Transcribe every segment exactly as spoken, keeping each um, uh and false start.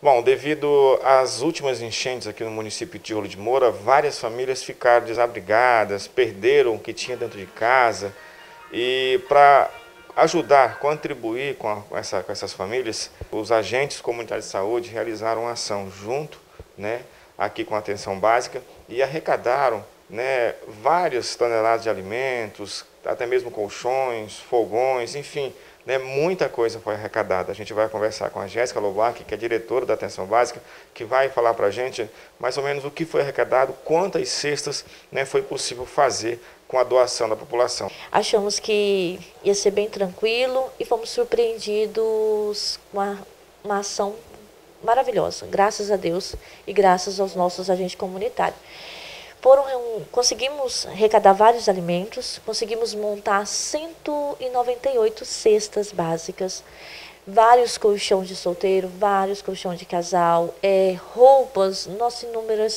Bom, devido às últimas enchentes aqui no município de Tiolo de Moura, várias famílias ficaram desabrigadas, perderam o que tinha dentro de casa. E para ajudar, contribuir com, a, com, essa, com essas famílias, os agentes comunitários de saúde realizaram uma ação junto, né, aqui com a atenção básica e arrecadaram, né, várias toneladas de alimentos, até mesmo colchões, fogões, enfim, né, muita coisa foi arrecadada. A gente vai conversar com a Jéssica Lobac, que é diretora da Atenção Básica, que vai falar para a gente mais ou menos o que foi arrecadado, quantas cestas, né, foi possível fazer com a doação da população. Achamos que ia ser bem tranquilo e fomos surpreendidos com uma, uma ação maravilhosa, graças a Deus e graças aos nossos agentes comunitários. Foram, conseguimos arrecadar vários alimentos, conseguimos montar cento e noventa e oito cestas básicas, vários colchões de solteiro, vários colchões de casal, é, roupas, nossa, inúmeras,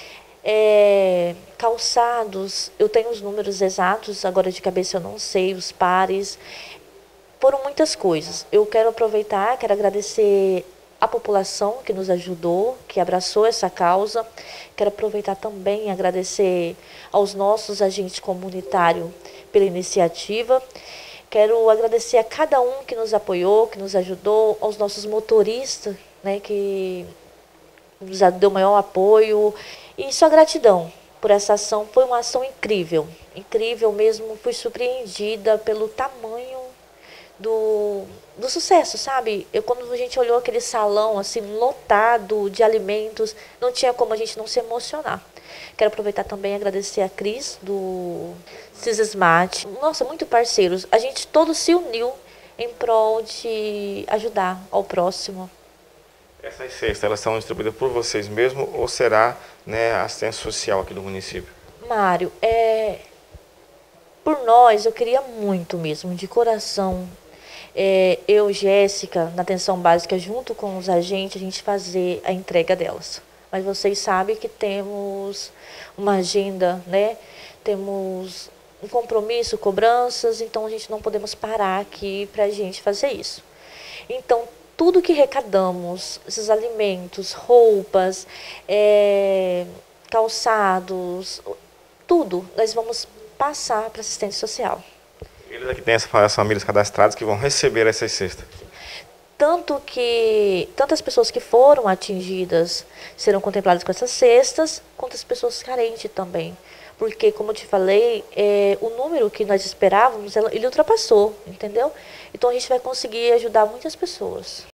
é, calçados, eu tenho os números exatos, agora de cabeça eu não sei, os pares, foram muitas coisas. Eu quero aproveitar, quero agradecer a população que nos ajudou, que abraçou essa causa. Quero aproveitar também e agradecer aos nossos agentes comunitários pela iniciativa. Quero agradecer a cada um que nos apoiou, que nos ajudou, aos nossos motoristas, né, que nos deu maior apoio. E só gratidão por essa ação. Foi uma ação incrível, incrível mesmo. Fui surpreendida pelo tamanho do, do sucesso, sabe? Eu, quando a gente olhou aquele salão assim lotado de alimentos, não tinha como a gente não se emocionar. Quero aproveitar também e agradecer a Cris do CISSMAT. Nossa, muito parceiros. A gente todo se uniu em prol de ajudar ao próximo. Essas cestas, elas são distribuídas por vocês mesmo ou será, né, assistência social aqui do município? Mário, é, por nós, eu queria muito mesmo, de coração, é, eu, Jéssica, na atenção básica, junto com os agentes, a gente fazer a entrega delas. Mas vocês sabem que temos uma agenda, né? Temos um compromisso, cobranças, então a gente não podemos parar aqui para a gente fazer isso. Então, tudo que arrecadamos, esses alimentos, roupas, é, calçados, tudo, nós vamos passar para assistência social. Eles aqui têm as famílias cadastradas que vão receber essas cestas. Tanto que tantas pessoas que foram atingidas serão contempladas com essas cestas, quanto as pessoas carentes também. Porque, como eu te falei, é, o número que nós esperávamos, ele ultrapassou, entendeu? Então a gente vai conseguir ajudar muitas pessoas.